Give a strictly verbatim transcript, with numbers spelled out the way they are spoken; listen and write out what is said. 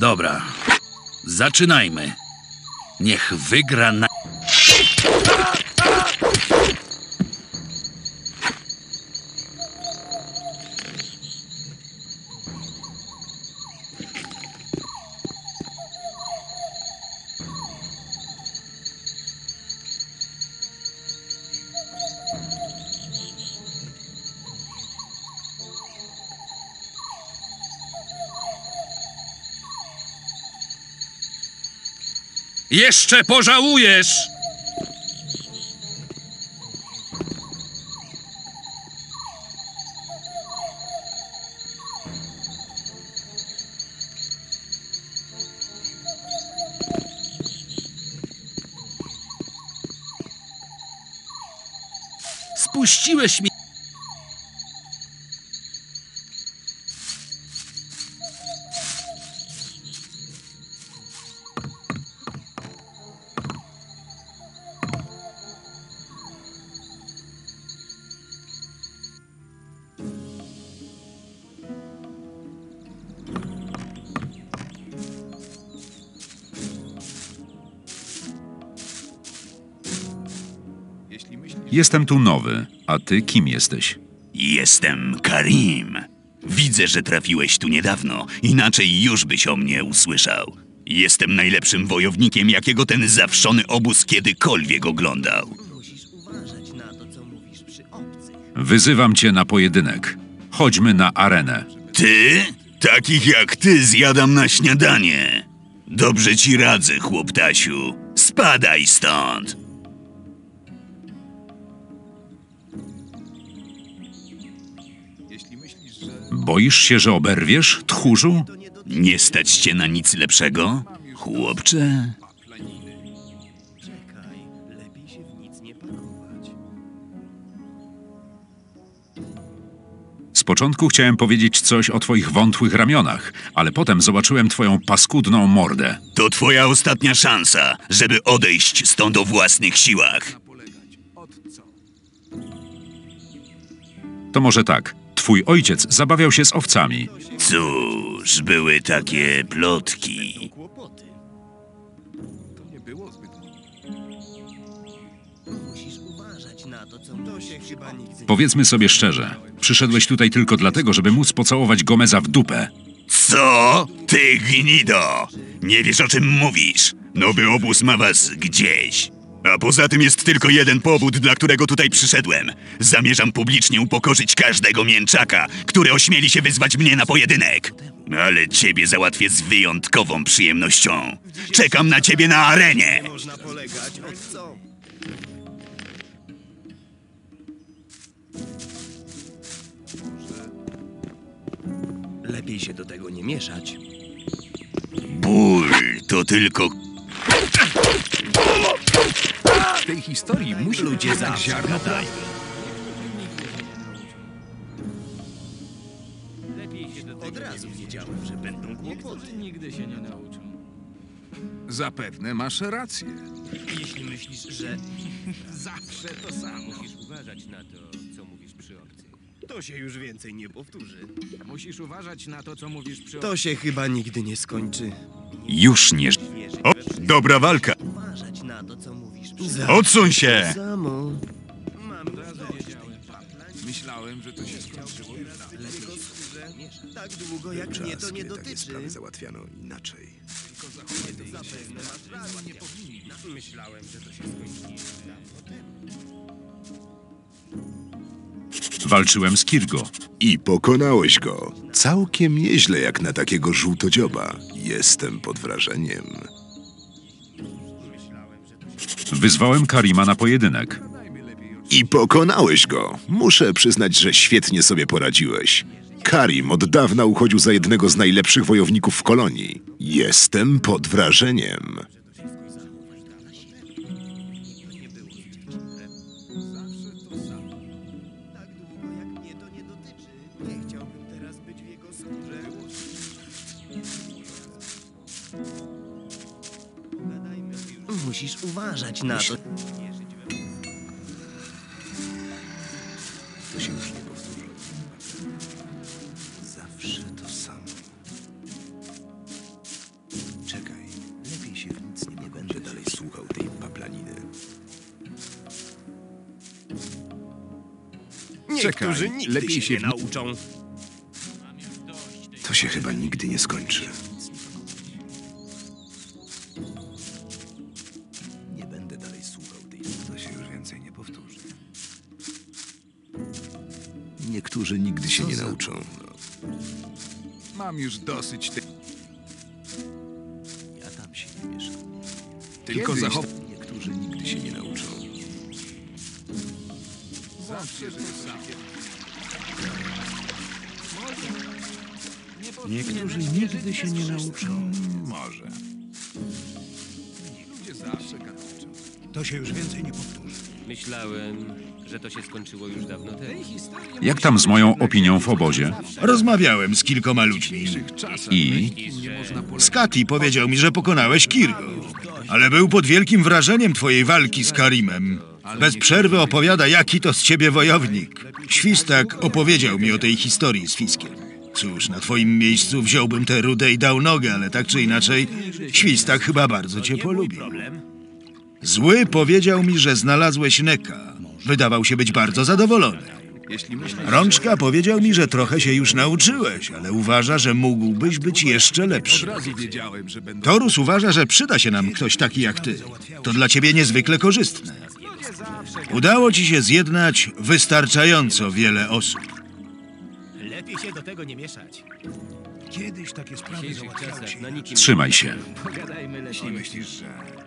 Dobra, zaczynajmy. Niech wygra na... Jeszcze pożałujesz! Spuściłeś mi... Jestem tu nowy, a ty kim jesteś? Jestem Karim. Widzę, że trafiłeś tu niedawno, inaczej już byś o mnie usłyszał. Jestem najlepszym wojownikiem, jakiego ten zawszony obóz kiedykolwiek oglądał. Wyzywam cię na pojedynek. Chodźmy na arenę. Ty? Takich jak ty zjadam na śniadanie. Dobrze ci radzę, chłoptasiu. Spadaj stąd. Boisz się, że oberwiesz, tchórzu? Nie stać cię na nic lepszego, chłopcze? Z początku chciałem powiedzieć coś o twoich wątłych ramionach, ale potem zobaczyłem twoją paskudną mordę. To twoja ostatnia szansa, żeby odejść stąd o własnych siłach. To może tak. Twój ojciec zabawiał się z owcami. Cóż, były takie plotki. Powiedzmy sobie szczerze, przyszedłeś tutaj tylko dlatego, żeby móc pocałować Gomeza w dupę. Co? Ty gnido! Nie wiesz, o czym mówisz. Nowy obóz ma was gdzieś. A poza tym jest tylko jeden powód, dla którego tutaj przyszedłem. Zamierzam publicznie upokorzyć każdego mięczaka, który ośmieli się wyzwać mnie na pojedynek. Ale ciebie załatwię z wyjątkową przyjemnością. Czekam na ciebie na arenie! Lepiej się do tego nie mieszać. Ból to tylko... W tej historii musi Ludzie być jednak zawsze ziarno gadają. Od razu wiedziałem, że będą kłopoty. Nigdy się nie nauczą. Zapewne masz rację. Jeśli myślisz, że Zawsze to samo. Musisz uważać na to, co mówisz przy obcych. to się już więcej nie powtórzy, Musisz uważać na to, co mówisz przy to się chyba nigdy nie skończy. Już nie... O, dobra walka! Uważać na to, co mówisz przy Za- Odsuń się! Samo. Myślałem, że to się skończyło. Tak długo, jak mnie to nie dotyczy. załatwiano inaczej. Myślałem, że to się skończy. Walczyłem z Kirgo. I pokonałeś go. Całkiem nieźle jak na takiego żółtodzioba. Jestem pod wrażeniem. Wyzwałem Karima na pojedynek. I pokonałeś go. Muszę przyznać, że świetnie sobie poradziłeś. Karim od dawna uchodził za jednego z najlepszych wojowników w kolonii. Jestem pod wrażeniem. Musisz uważać na to. To się już nie powtórzy. Zawsze to samo. Niektórzy Czekaj, nigdy lepiej się się nie w- nauczą. To się chyba nigdy nie skończy. Nie będę dalej słuchał tej... To się już więcej nie powtórzy. Niektórzy nigdy się nie nauczą. Mam już dosyć tej... Ja tam się nie mieszam. Tylko Kiedyś- zachow... Niektórzy nigdy się nie nauczą. Niektórzy nigdy się nie nauczą. Może. Ludzie zawsze gadaczą. To się już więcej nie powtórzy. Myślałem, że to się skończyło już dawno temu. Jak tam z moją opinią w obozie? Rozmawiałem z kilkoma ludźmi. I Skati powiedział mi, że pokonałeś Kirgo. Ale był pod wielkim wrażeniem twojej walki z Karimem. Bez przerwy opowiada, jaki to z ciebie wojownik. Świstak opowiedział mi o tej historii z Fiskiem. Cóż, na twoim miejscu wziąłbym tę rudę i dał nogę, ale tak czy inaczej, Świstak chyba bardzo cię polubił. Zły powiedział mi, że znalazłeś Neka. Wydawał się być bardzo zadowolony. Jeśli myślisz, Rączka powiedział mi, że trochę się już nauczyłeś, ale uważa, że mógłbyś być jeszcze od lepszy. razu wiedziałem, że będą... Torus uważa, że przyda się nam ktoś taki jak ty. To dla ciebie niezwykle korzystne. Udało ci się zjednać wystarczająco wiele osób. Lepiej się do tego nie mieszać. Kiedyś takie W sprawy dzisiejszych załatwiało się. czasach na nikim... trzymaj się. Pogadajmy lepiej. Myślisz, że...